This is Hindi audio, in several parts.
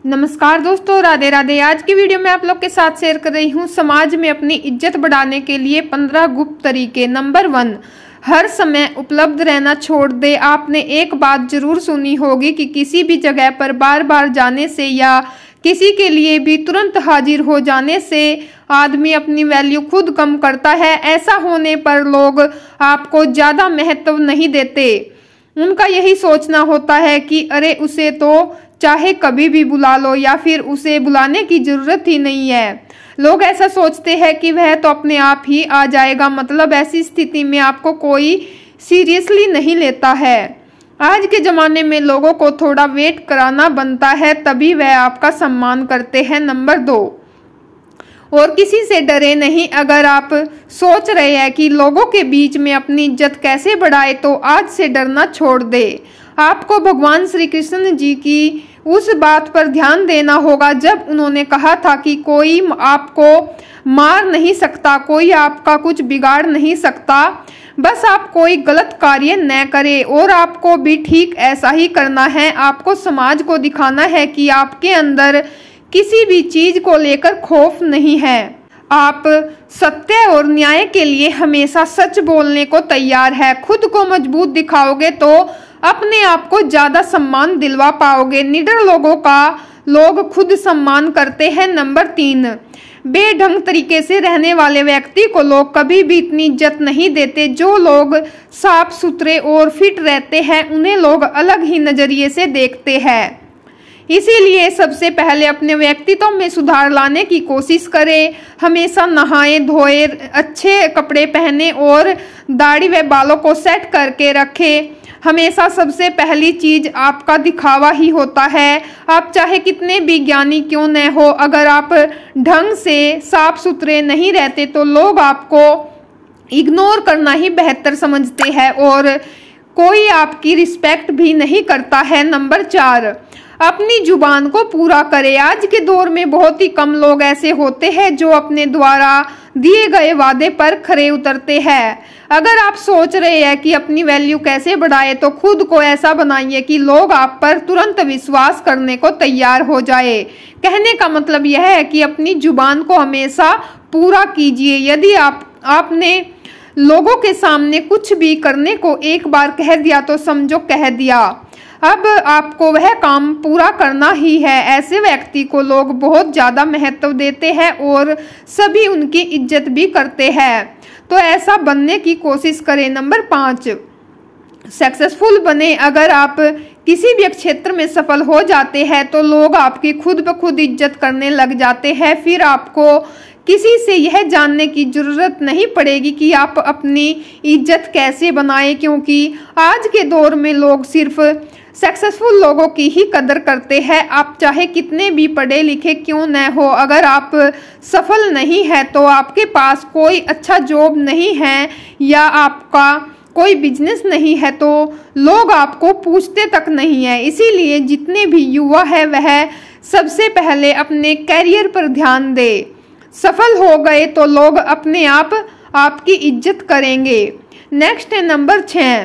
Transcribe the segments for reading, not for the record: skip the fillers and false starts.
नमस्कार दोस्तों, राधे राधे। आज की वीडियो में आप लोग के साथ शेयर कर रही हूँ समाज में अपनी इज्जत बढ़ाने के लिए 15 गुप्त तरीके। नंबर 1, हर समय उपलब्ध रहना छोड़ दे। आपने एक बात जरूर सुनी होगी कि किसी भी जगह पर बार बार जाने से या किसी के लिए भी तुरंत हाजिर हो जाने से आदमी अपनी वैल्यू खुद कम करता है। ऐसा होने पर लोग आपको ज़्यादा महत्व नहीं देते। उनका यही सोचना होता है कि अरे उसे तो चाहे कभी भी बुला लो या फिर उसे बुलाने की जरूरत ही नहीं है। लोग ऐसा सोचते हैं कि वह तो अपने आप ही आ जाएगा। मतलब ऐसी स्थिति में आपको कोई सीरियसली नहीं लेता है। आज के ज़माने में लोगों को थोड़ा वेट कराना बनता है, तभी वह आपका सम्मान करते हैं। नंबर 2, और किसी से डरे नहीं। अगर आप सोच रहे हैं कि लोगों के बीच में अपनी इज्जत कैसे बढ़ाए तो आज से डरना छोड़ दे। आपको भगवान श्री कृष्ण जी की उस बात पर ध्यान देना होगा जब उन्होंने कहा था कि कोई आपको मार नहीं सकता, कोई आपका कुछ बिगाड़ नहीं सकता, बस आप कोई गलत कार्य न करें। और आपको भी ठीक ऐसा ही करना है। आपको समाज को दिखाना है कि आपके अंदर किसी भी चीज को लेकर खौफ नहीं है। आप सत्य और न्याय के लिए हमेशा सच बोलने को तैयार है। खुद को मजबूत दिखाओगे तो अपने आप को ज्यादा सम्मान दिलवा पाओगे। निडर लोगों का लोग खुद सम्मान करते हैं। नंबर 3, बेढंग तरीके से रहने वाले व्यक्ति को लोग कभी भी इतनी इज्जत नहीं देते। जो लोग साफ सुथरे और फिट रहते हैं उन्हें लोग अलग ही नजरिए से देखते हैं। इसीलिए सबसे पहले अपने व्यक्तित्व में सुधार लाने की कोशिश करें। हमेशा नहाएं धोए, अच्छे कपड़े पहने और दाढ़ी व बालों को सेट करके रखें। हमेशा सबसे पहली चीज आपका दिखावा ही होता है। आप चाहे कितने भी ज्ञानी क्यों न हो, अगर आप ढंग से साफ सुथरे नहीं रहते तो लोग आपको इग्नोर करना ही बेहतर समझते हैं और कोई आपकी रिस्पेक्ट भी नहीं करता है। नंबर 4, अपनी जुबान को पूरा करें। आज के दौर में बहुत ही कम लोग ऐसे होते हैं जो अपने द्वारा दिए गए वादे पर खरे उतरते हैं। अगर आप सोच रहे हैं कि अपनी वैल्यू कैसे बढ़ाए तो खुद को ऐसा बनाइए कि लोग आप पर तुरंत विश्वास करने को तैयार हो जाए। कहने का मतलब यह है कि अपनी जुबान को हमेशा पूरा कीजिए। यदि आपने लोगों के सामने कुछ भी करने को एक बार कह दिया तो समझो कह दिया। अब आपको वह काम पूरा करना ही है। ऐसे व्यक्ति को लोग बहुत ज़्यादा महत्व देते हैं और सभी उनकी इज्जत भी करते हैं, तो ऐसा बनने की कोशिश करें। नंबर 5, सक्सेसफुल बने। अगर आप किसी भी क्षेत्र में सफल हो जाते हैं तो लोग आपकी खुद ब खुद इज्जत करने लग जाते हैं। फिर आपको किसी से यह जानने की जरूरत नहीं पड़ेगी कि आप अपनी इज्जत कैसे बनाएं, क्योंकि आज के दौर में लोग सिर्फ सक्सेसफुल लोगों की ही कदर करते हैं। आप चाहे कितने भी पढ़े लिखे क्यों न हो, अगर आप सफल नहीं है तो आपके पास कोई अच्छा जॉब नहीं है या आपका कोई बिजनेस नहीं है तो लोग आपको पूछते तक नहीं है। इसीलिए जितने भी युवा है वह सबसे पहले अपने करियर पर ध्यान दे। सफल हो गए तो लोग अपने आप आपकी इज्जत करेंगे। नेक्स्ट है नंबर 6,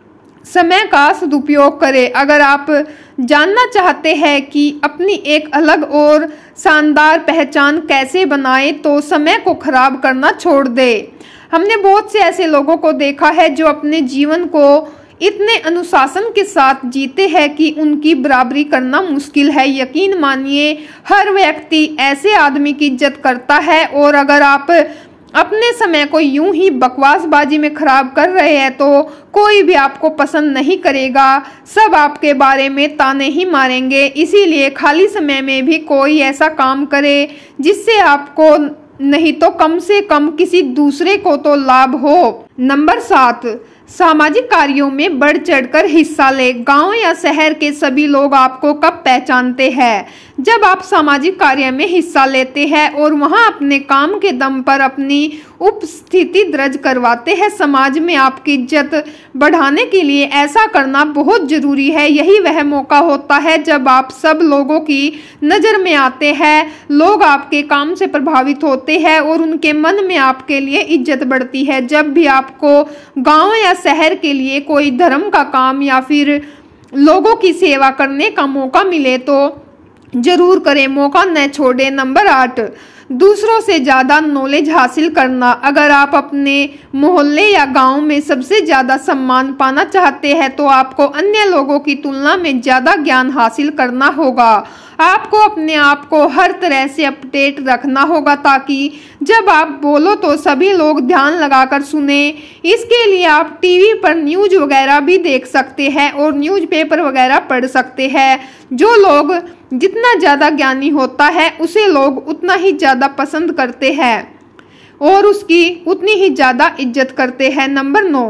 समय का सदुपयोग करें। अगर आप जानना चाहते हैं कि अपनी एक अलग और शानदार पहचान कैसे बनाएं तो समय को खराब करना छोड़ दें। हमने बहुत से ऐसे लोगों को देखा है जो अपने जीवन को इतने अनुशासन के साथ जीते हैं कि उनकी बराबरी करना मुश्किल है। यकीन मानिए हर व्यक्ति ऐसे आदमी की इज्जत करता है और अगर आप अपने समय को यूं ही बकवासबाजी में खराब कर रहे हैं तो कोई भी आपको पसंद नहीं करेगा। सब आपके बारे में ताने ही मारेंगे। इसीलिए खाली समय में भी कोई ऐसा काम करे जिससे आपको नहीं तो कम से कम किसी दूसरे को तो लाभ हो। नंबर 7, सामाजिक कार्यों में बढ़ चढ़कर हिस्सा ले। गांव या शहर के सभी लोग आपको कब पहचानते हैं? जब आप सामाजिक कार्य में हिस्सा लेते हैं और वहां अपने काम के दम पर अपनी उपस्थिति दर्ज करवाते हैं। समाज में आपकी इज्जत बढ़ाने के लिए ऐसा करना बहुत जरूरी है। यही वह मौका होता है जब आप सब लोगों की नज़र में आते हैं, लोग आपके काम से प्रभावित होते हैं और उनके मन में आपके लिए इज्जत बढ़ती है। जब भी आपको गांव या शहर के लिए कोई धर्म का काम या फिर लोगों की सेवा करने का मौका मिले तो जरूर करें, मौका न छोड़ें। नंबर 8, दूसरों से ज़्यादा नॉलेज हासिल करना। अगर आप अपने मोहल्ले या गांव में सबसे ज़्यादा सम्मान पाना चाहते हैं तो आपको अन्य लोगों की तुलना में ज़्यादा ज्ञान हासिल करना होगा। आपको अपने आप को हर तरह से अपडेट रखना होगा ताकि जब आप बोलो तो सभी लोग ध्यान लगाकर सुने। इसके लिए आप टीवी पर न्यूज़ वगैरह भी देख सकते हैं और न्यूज़पेपर वगैरह पढ़ सकते हैं। जो लोग जितना ज़्यादा ज्ञानी होता है उसे लोग उतना ही ज़्यादा पसंद करते हैं और उसकी उतनी ही ज़्यादा इज्जत करते हैं। नंबर 9,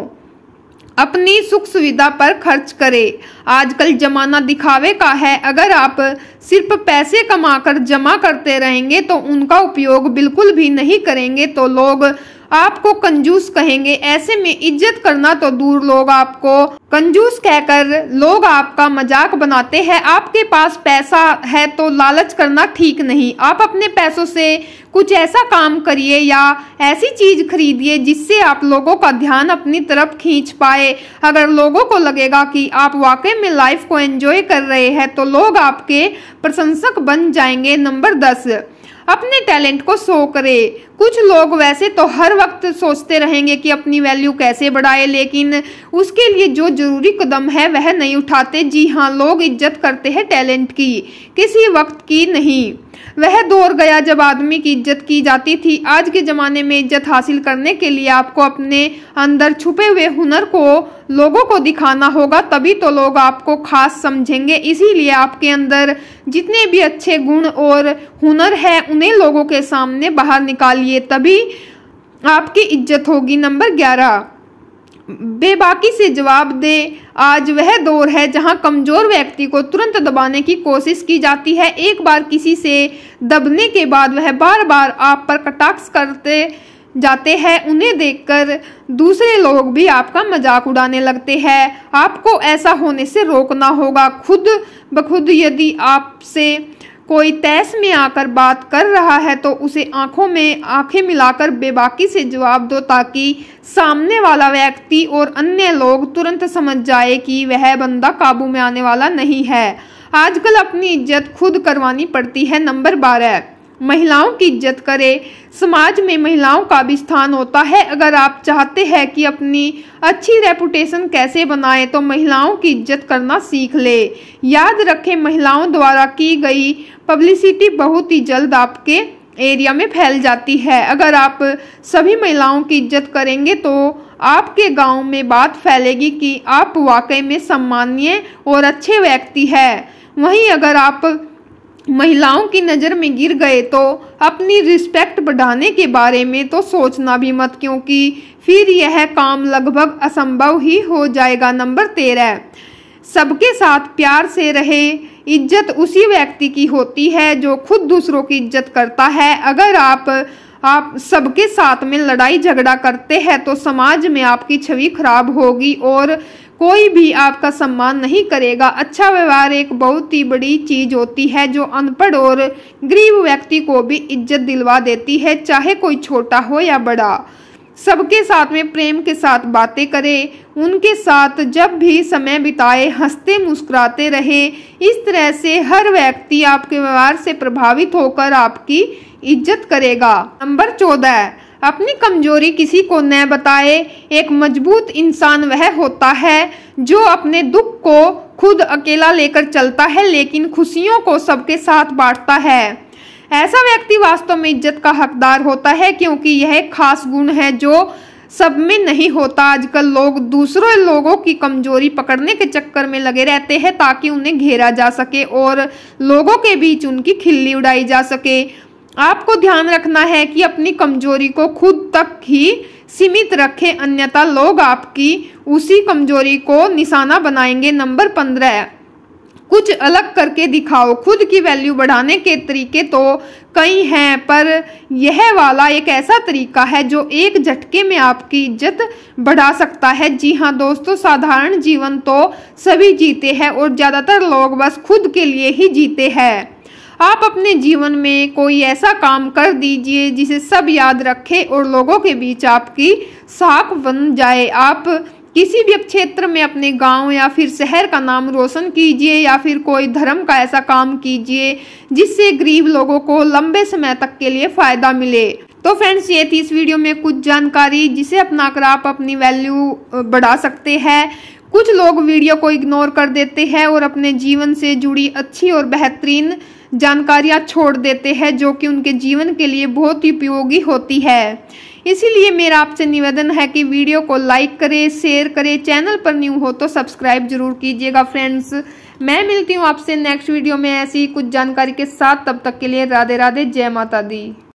अपनी सुख सुविधा पर खर्च करें। आजकल जमाना दिखावे का है। अगर आप सिर्फ पैसे कमाकर जमा करते रहेंगे तो उनका उपयोग बिल्कुल भी नहीं करेंगे तो लोग आपको कंजूस कहेंगे। ऐसे में इज्जत करना तो दूर, लोग आपको कंजूस कहकर लोग आपका मजाक बनाते हैं। आपके पास पैसा है तो लालच करना ठीक नहीं। आप अपने पैसों से कुछ ऐसा काम करिए या ऐसी चीज खरीदिए जिससे आप लोगों का ध्यान अपनी तरफ खींच पाए। अगर लोगों को लगेगा कि आप वाकई में लाइफ को एंजॉय कर रहे हैं तो लोग आपके प्रशंसक बन जाएंगे। नंबर 10, अपने टैलेंट को शो करें। कुछ लोग वैसे तो हर वक्त सोचते रहेंगे कि अपनी वैल्यू कैसे बढ़ाए, लेकिन उसके लिए जो जरूरी कदम है वह नहीं उठाते। जी हाँ, लोग इज्जत करते हैं टैलेंट की, किसी वक्त की नहीं। वह दौर गया जब आदमी की इज्जत की जाती थी। आज के ज़माने में इज्जत हासिल करने के लिए आपको अपने अंदर छुपे हुए हुनर को लोगों को दिखाना होगा, तभी तो लोग आपको खास समझेंगे। इसीलिए आपके अंदर जितने भी अच्छे गुण और हुनर है उन्हें लोगों के सामने बाहर निकालिए, तभी आपकी इज्जत होगी। नंबर 11, बेबाकी से जवाब दे। आज वह दौर है जहां कमजोर व्यक्ति को तुरंत दबाने की कोशिश की जाती है। एक बार किसी से दबने के बाद वह बार बार आप पर कटाक्ष करते जाते हैं। उन्हें देखकर दूसरे लोग भी आपका मजाक उड़ाने लगते हैं। आपको ऐसा होने से रोकना होगा। खुद ब खुद यदि आपसे कोई तैस में आकर बात कर रहा है तो उसे आंखों में आंखें मिलाकर बेबाकी से जवाब दो, ताकि सामने वाला व्यक्ति और अन्य लोग तुरंत समझ जाए कि वह बंदा काबू में आने वाला नहीं है। आजकल अपनी इज्जत खुद करवानी पड़ती है। नंबर 12, महिलाओं की इज्जत करें। समाज में महिलाओं का भी स्थान होता है। अगर आप चाहते हैं कि अपनी अच्छी रेपुटेशन कैसे बनाएं तो महिलाओं की इज्जत करना सीख ले। याद रखें, महिलाओं द्वारा की गई पब्लिसिटी बहुत ही जल्द आपके एरिया में फैल जाती है। अगर आप सभी महिलाओं की इज्जत करेंगे तो आपके गांव में बात फैलेगी कि आप वाकई में सम्मानीय और अच्छे व्यक्ति हैं। वहीं अगर आप महिलाओं की नज़र में गिर गए तो अपनी रिस्पेक्ट बढ़ाने के बारे में तो सोचना भी मत, क्योंकि फिर यह काम लगभग असंभव ही हो जाएगा। नंबर 13, सबके साथ प्यार से रहे। इज्जत उसी व्यक्ति की होती है जो खुद दूसरों की इज्जत करता है। अगर आप सबके साथ में लड़ाई झगड़ा करते हैं तो समाज में आपकी छवि खराब होगी और कोई भी आपका सम्मान नहीं करेगा। अच्छा व्यवहार एक बहुत ही बड़ी चीज होती है जो अनपढ़ और गरीब व्यक्ति को भी इज्जत दिलवा देती है, चाहे कोई छोटा हो या बड़ा। सबके साथ में प्रेम के साथ बातें करें, उनके साथ जब भी समय बिताए हंसते मुस्कुराते रहे। इस तरह से हर व्यक्ति आपके व्यवहार से प्रभावित होकर आपकी इज्जत करेगा। नंबर 14, अपनी कमजोरी किसी को न बताए। एक मजबूत इंसान वह होता है जो अपने दुख को खुद अकेला लेकर चलता है लेकिन खुशियों को सबके साथ बांटता है। ऐसा व्यक्ति वास्तव में इज्जत का हकदार होता है, क्योंकि यह एक खास गुण है जो सब में नहीं होता। आजकल लोग दूसरों लोगों की कमजोरी पकड़ने के चक्कर में लगे रहते हैं ताकि उन्हें घेरा जा सके और लोगों के बीच उनकी खिल्ली उड़ाई जा सके। आपको ध्यान रखना है कि अपनी कमजोरी को खुद तक ही सीमित रखें, अन्यथा लोग आपकी उसी कमजोरी को निशाना बनाएंगे। नंबर 15, कुछ अलग करके दिखाओ। खुद की वैल्यू बढ़ाने के तरीके तो कई हैं, पर यह वाला एक ऐसा तरीका है जो एक झटके में आपकी इज्जत बढ़ा सकता है। जी हाँ दोस्तों, साधारण जीवन तो सभी जीते हैं और ज़्यादातर लोग बस खुद के लिए ही जीते हैं। आप अपने जीवन में कोई ऐसा काम कर दीजिए जिसे सब याद रखें और लोगों के बीच आपकी साख बन जाए। आप किसी भी क्षेत्र में अपने गांव या फिर शहर का नाम रोशन कीजिए या फिर कोई धर्म का ऐसा काम कीजिए जिससे गरीब लोगों को लंबे समय तक के लिए फायदा मिले। तो फ्रेंड्स, ये थी इस वीडियो में कुछ जानकारी जिसे अपनाकर आप अपनी वैल्यू बढ़ा सकते हैं। कुछ लोग वीडियो को इग्नोर कर देते हैं और अपने जीवन से जुड़ी अच्छी और बेहतरीन जानकारियां छोड़ देते हैं जो कि उनके जीवन के लिए बहुत ही उपयोगी होती है। इसीलिए मेरा आपसे निवेदन है कि वीडियो को लाइक करें, शेयर करें, चैनल पर न्यू हो तो सब्सक्राइब जरूर कीजिएगा। फ्रेंड्स, मैं मिलती हूँ आपसे नेक्स्ट वीडियो में ऐसी कुछ जानकारी के साथ। तब तक के लिए राधे राधे, जय माता दी।